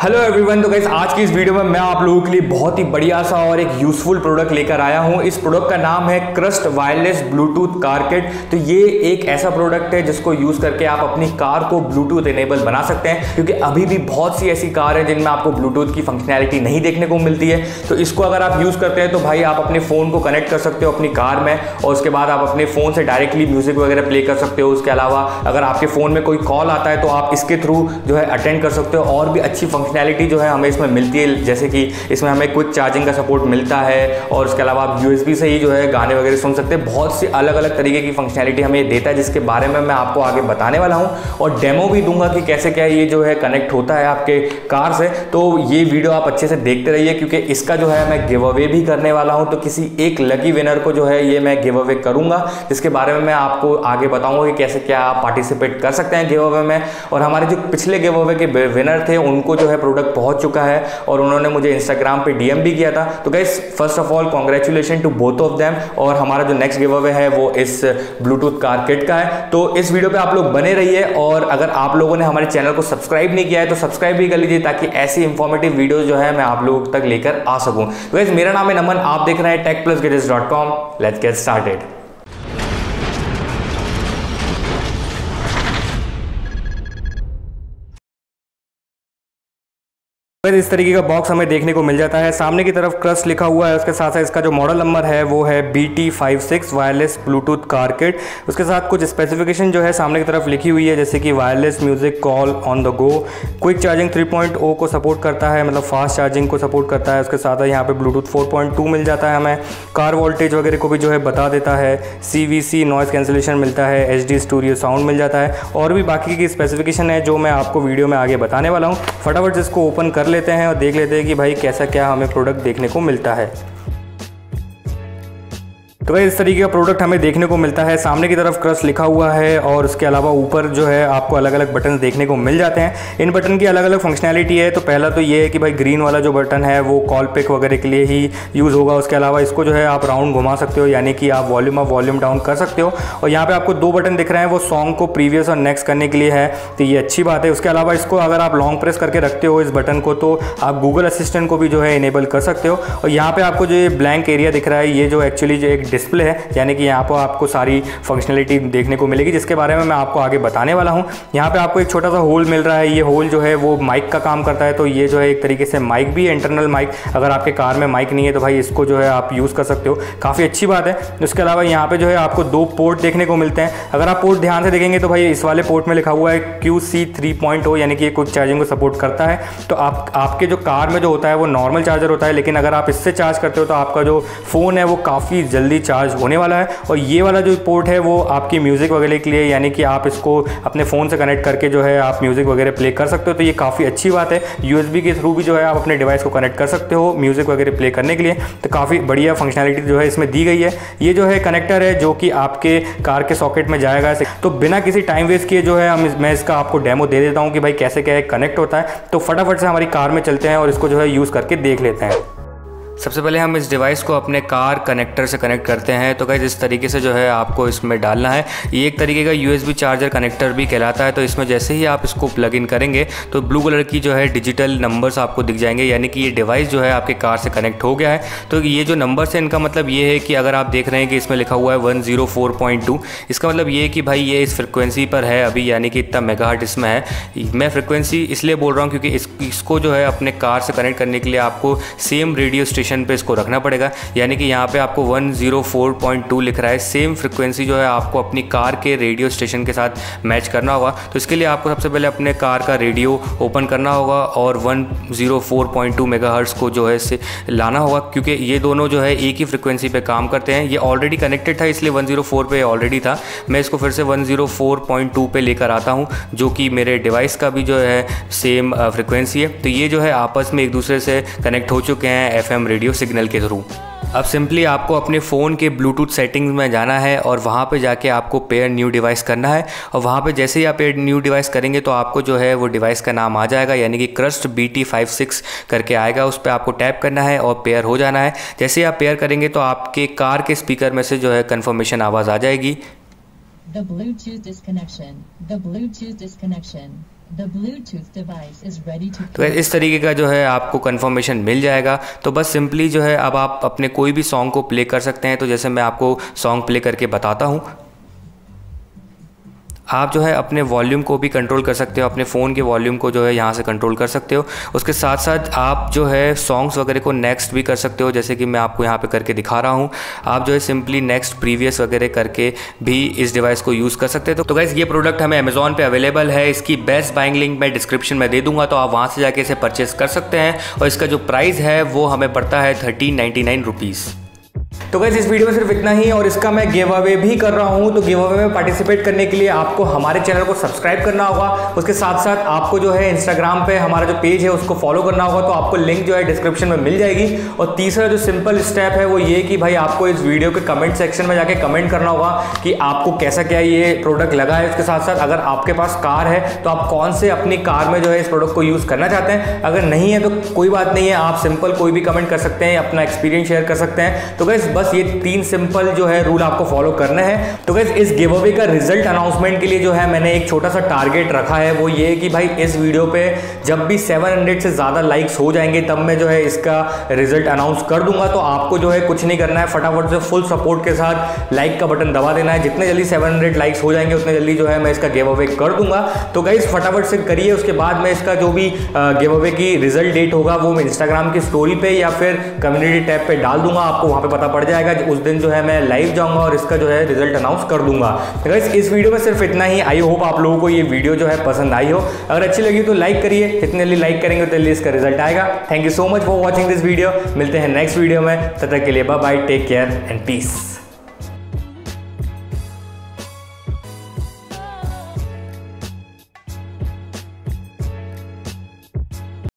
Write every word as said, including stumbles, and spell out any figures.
Hello everyone. तो guys आज की इस वीडियो में मैं आप लोगों के लिए बहुत ही बढ़िया सा और एक यूजफुल प्रोडक्ट लेकर आया हूं। इस प्रोडक्ट का नाम है Crust wireless Bluetooth car kit. तो ये एक ऐसा प्रोडक्ट है जिसको यूज करके आप अपनी कार को ब्लूटूथ इनेबल बना सकते हैं, क्योंकि अभी भी बहुत सी ऐसी कार है जिनमें आपको ब्लूटूथ की फंक्शनैलिटी नहीं देखने को मिलती है। तो इसको अगर आप यूज करते हैं तो भाई आप अपने फोन को कनेक्ट कर सकते हो अपनी कार में, और उसके बाद आप अपने फोन से डायरेक्टली म्यूजिक वगैरह प्ले कर सकते हो। उसके अलावा अगर आपके फोन में कोई कॉल आता है तो आप इसके थ्रू जो है अटेंड कर सकते हो। और भी अच्छी फंक्शनैलिटी जो है हमें इसमें मिलती है, जैसे कि इसमें हमें क्विक चार्जिंग का सपोर्ट मिलता है, और उसके अलावा आप यूएसबी से ही जो है गाने वगैरह सुन सकते हैं। बहुत सी अलग अलग तरीके की फंक्शनैलिटी हमें ये देता है, जिसके बारे में मैं आपको आगे बताने वाला हूं, और डेमो भी दूंगा कि कैसे क्या ये जो है कनेक्ट होता है आपके कार से। तो ये वीडियो आप अच्छे से देखते रहिए, क्योंकि इसका जो है मैं गिव अवे भी करने वाला हूं। तो किसी एक लकी विनर को जो है ये मैं गिव अवे करूंगा, जिसके बारे में मैं आपको आगे बताऊंगा कि कैसे क्या आप पार्टिसिपेट कर सकते हैं गिव अवे में। और हमारे जो पिछले गिव अवे के विनर थे उनको जो है प्रोडक्ट पहुंच चुका है, और उन्होंने मुझे इंस्टाग्राम पे डीएम भी किया था। तो guys first of all congratulation to both of them. और हमारा जो नेक्स्ट गिव अवे है वो इस ब्लूटूथ कार किट का है। तो इस वीडियो पे आप लोग बने रहिए, और अगर आप लोगों ने हमारे चैनल को सब्सक्राइब नहीं किया है तो सब्सक्राइब भी कर लीजिए, ताकि ऐसी इंफॉर्मेटिव वीडियो जो है मैं आप लोगों तक लेकर आ सकूं। तो गाइस मेरा नाम है नमन, आप देख रहे हैं Tech Plus Gadgets dot com. Let's get started. इस तरीके का बॉक्स हमें देखने को मिल जाता है। सामने की तरफ क्रस्ट लिखा हुआ है, उसके साथ साथ इसका जो मॉडल नंबर है वो है B T five six wireless Bluetooth car kit. उसके साथ कुछ स्पेसिफिकेशन जो है सामने की तरफ लिखी हुई है, जैसे कि wireless music call on the go, quick charging three point O को सपोर्ट करता है, मतलब फास्ट चार्जिंग को सपोर्ट करता है। उसके साथ यहाँ पे ब्लूटूथ फोर पॉइंट टू मिल जाता है, हमें कार वोल्टेज वगैरह को भी जो है बता देता है। C V C noise cancellation मिलता है, एच डी स्टूडियो साउंड मिल जाता है, और भी बाकी की स्पेसिफिकेशन है जो मैं आपको वीडियो में आगे बताने वाला हूँ। फटाफट जिसको ओपन कर लेते हैं और देख लेते हैं कि भाई कैसा क्या हमें प्रोडक्ट देखने को मिलता है। तो भाई इस तरीके का प्रोडक्ट हमें देखने को मिलता है। सामने की तरफ क्रस्ट लिखा हुआ है, और उसके अलावा ऊपर जो है आपको अलग अलग बटन देखने को मिल जाते हैं। इन बटन की अलग अलग फंक्शनैलिटी है। तो पहला तो ये है कि भाई ग्रीन वाला जो बटन है वो कॉल पिक वगैरह के लिए ही यूज़ होगा। उसके अलावा इसको जो है आप राउंड घुमा सकते हो, यानी कि आप वॉल्यूम अप वॉल्यूम डाउन कर सकते हो। और यहाँ पे आपको दो बटन दिख रहे हैं, वो सॉन्ग को प्रीवियस और नेक्स्ट करने के लिए है, तो ये अच्छी बात है। उसके अलावा इसको अगर आप लॉन्ग प्रेस करके रखते हो इस बटन को, तो आप गूगल असिस्टेंट को भी जो है इनेबल कर सकते हो। और यहाँ पे आपको जो ये ब्लैंक एरिया दिख रहा है, ये जो एक्चुअली जो एक डिस्प्ले है, यानी कि यहाँ पर आपको सारी फंक्शनलिटी देखने को मिलेगी, जिसके बारे में मैं आपको आगे बताने वाला हूँ। यहाँ पे आपको एक छोटा सा होल मिल रहा है, ये होल जो है वो माइक का काम करता है। तो ये जो है एक तरीके से माइक भी है, इंटरनल माइक। अगर आपके कार में माइक नहीं है तो भाई इसको जो है आप यूज़ कर सकते हो, काफ़ी अच्छी बात है। उसके अलावा यहाँ पे जो है आपको दो पोर्ट देखने को मिलते हैं। अगर आप पोर्ट ध्यान से देखेंगे तो भाई इस वाले पोर्ट में लिखा हुआ है Q C three point O, यानी कि ये क्विक चार्जिंग को सपोर्ट करता है। तो आप आपके जो कार में जो होता है वो नॉर्मल चार्जर होता है, लेकिन अगर आप इससे चार्ज करते हो तो आपका जो फ़ोन है वो काफ़ी जल्दी चार्ज होने वाला है। और ये वाला जो पोर्ट है वो आपकी म्यूज़िक वगैरह के लिए, यानी कि आप इसको अपने फ़ोन से कनेक्ट करके जो है आप म्यूज़िक वगैरह प्ले कर सकते हो। तो ये काफ़ी अच्छी बात है। यूएसबी के थ्रू भी जो है आप अपने डिवाइस को कनेक्ट कर सकते हो म्यूज़िक वगैरह प्ले करने के लिए। तो काफ़ी बढ़िया फंक्शनैलिटी जो है इसमें दी गई है। ये जो है कनेक्टर है जो कि आपके कार के सॉकेट में जाएगा। तो बिना किसी टाइम वेस्ट किए जो है हम मैं इसका आपको डेमो दे देता हूँ कि भाई कैसे क्या कनेक्ट होता है। तो फटाफट से हमारी कार में चलते हैं और इसको जो है यूज़ करके देख लेते हैं। सबसे पहले हम इस डिवाइस को अपने कार कनेक्टर से कनेक्ट करते हैं। तो गाइस इस तरीके से जो है आपको इसमें डालना है। ये एक तरीके का यूएसबी चार्जर कनेक्टर भी कहलाता है। तो इसमें जैसे ही आप इसको प्लग इन करेंगे तो ब्लू कलर की जो है डिजिटल नंबर्स आपको दिख जाएंगे, यानी कि ये डिवाइस जो है आपके कार से कनेक्ट हो गया है। तो ये जो नंबर्स है इनका मतलब ये है कि अगर आप देख रहे हैं कि इसमें लिखा हुआ है one zero four point two, इसका मतलब ये है कि भाई ये इस फ्रिक्वेंसी पर है अभी, यानी कि इतना मेगाहर्ट्ज़ इसमें है। मैं फ्रिक्वेंसी इसलिए बोल रहा हूँ क्योंकि इस, इसको जो है अपने कार से कनेक्ट करने के लिए आपको सेम रेडियो स्टेशन पर इसको रखना पड़ेगा। यानी कि यहाँ पे आपको one zero four point two लिख रहा है, सेम फ्रिक्वेंसी जो है आपको अपनी कार के रेडियो स्टेशन के साथ मैच करना होगा। तो इसके लिए आपको सबसे पहले अपने कार का रेडियो ओपन करना होगा और one zero four point two megahertz को जो है से लाना होगा, क्योंकि ये दोनों जो है एक ही फ्रिक्वेंसी पे काम करते हैं। ये ऑलरेडी कनेक्टेड था इसलिए वन ज़ीरो फोर पे ऑलरेडी था। मैं इसको फिर से one zero four point two पे लेकर आता हूँ, जो कि मेरे डिवाइस का भी जो है सेम फ्रिक्वेंसी है। तो ये जो है आपस में एक दूसरे से कनेक्ट हो चुके हैं एफ एम रेडियो सिग्नल के थ्रू। अब सिंपली आपको अपने फ़ोन के ब्लूटूथ सेटिंग्स में जाना है, और वहाँ पे जाके आपको पेयर न्यू डिवाइस करना है। और वहाँ पे जैसे ही आप पेयर न्यू डिवाइस करेंगे तो आपको जो है वो डिवाइस का नाम आ जाएगा, यानी कि Crust B T five six करके आएगा। उस पर आपको टैप करना है और पेयर हो जाना है। जैसे ही आप पेयर करेंगे तो आपके कार के स्पीकर में से जो है कन्फर्मेशन आवाज़ आ जाएगी, The Bluetooth disconnection. The Bluetooth disconnection. तो इस तरीके का जो है आपको कंफर्मेशन मिल जाएगा। तो बस सिंपली जो है अब आप अपने कोई भी सॉन्ग को प्ले कर सकते हैं। तो जैसे मैं आपको सॉन्ग प्ले करके बताता हूँ। आप जो है अपने वॉल्यूम को भी कंट्रोल कर सकते हो, अपने फ़ोन के वॉल्यूम को जो है यहाँ से कंट्रोल कर सकते हो। उसके साथ साथ आप जो है सॉन्ग्स वगैरह को नेक्स्ट भी कर सकते हो, जैसे कि मैं आपको यहाँ पे करके दिखा रहा हूँ। आप जो है सिंपली नेक्स्ट प्रीवियस वगैरह करके भी इस डिवाइस को यूज़ कर सकते हो। तो गाइस ये प्रोडक्ट हमें अमेजॉन पे अवेलेबल है। इसकी बेस्ट बाइंग लिंक मैं डिस्क्रिप्शन में दे दूँगा, तो आप वहाँ से जाके इसे परचेस कर सकते हैं। और इसका जो प्राइस है वो हमें पड़ता है थर्टीन नाइन्टी नाइन रुपीज़। तो गाइस इस वीडियो में सिर्फ इतना ही, और इसका मैं गिव अवे भी कर रहा हूं। तो गिव अवे में पार्टिसिपेट करने के लिए आपको हमारे चैनल को सब्सक्राइब करना होगा। उसके साथ साथ आपको जो है इंस्टाग्राम पे हमारा जो पेज है उसको फॉलो करना होगा। तो आपको लिंक जो है डिस्क्रिप्शन में मिल जाएगी। और तीसरा जो सिंपल स्टेप है वो ये कि भाई आपको इस वीडियो के कमेंट सेक्शन में जाके कमेंट करना होगा कि आपको कैसा क्या ये प्रोडक्ट लगा है। उसके साथ साथ अगर आपके पास कार है तो आप कौन से अपनी कार में जो है इस प्रोडक्ट को यूज़ करना चाहते हैं। अगर नहीं है तो कोई बात नहीं है, आप सिंपल कोई भी कमेंट कर सकते हैं, अपना एक्सपीरियंस शेयर कर सकते हैं। तो गाइस बस ये तीन सिंपल जो है रूल आपको फॉलो करना है। तो गाइस इस गिव अवे का रिजल्ट अनाउंसमेंट के लिए जो है मैंने एक छोटा सा टारगेट रखा है, वो ये कि भाई इस वीडियो पे जब भी सात सौ से ज्यादा लाइक्स हो जाएंगे तब मैं जो है इसका रिजल्ट अनाउंस कर दूंगा। तो आपको जो है कुछ नहीं करना है, फटाफट से फुल सपोर्ट के साथ लाइक का बटन दबा देना है। जितने जल्दी सात सौ लाइक्स हो जाएंगे उतने जल्दी जो है मैं इसका गिव अवे कर दूंगा। तो गाइस फटाफट से करिए। उसके बाद मैं इसका जो भी गिव अवे की रिजल्ट डेट होगा वो मैं इंस्टाग्राम की स्टोरी पे या फिर कम्युनिटी टैब पे डाल दूंगा, आपको वहां पे पता पड़ जाएगा। उस दिन जो है मैं लाइव जाऊंगा और इसका जो है रिजल्ट अनाउंस कर दूंगा। तो गाइस इस वीडियो में सिर्फ इतना ही। आई होप आप लोगों को ये वीडियो जो है पसंद आई हो। अगर अच्छी लगी तो लाइक करिए, जितने जल्दी लाइक करेंगे उतने जल्दी इसका रिजल्ट आएगा। Thank you so much for watching this video. मिलते हैं नेक्स्ट वीडियो में, तब तक के लिए bye bye, take care and piece.